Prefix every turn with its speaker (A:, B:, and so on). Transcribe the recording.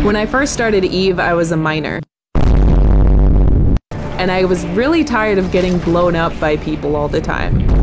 A: When I first started Eve, I was a minor. And I was really tired of getting blown up by people all the time.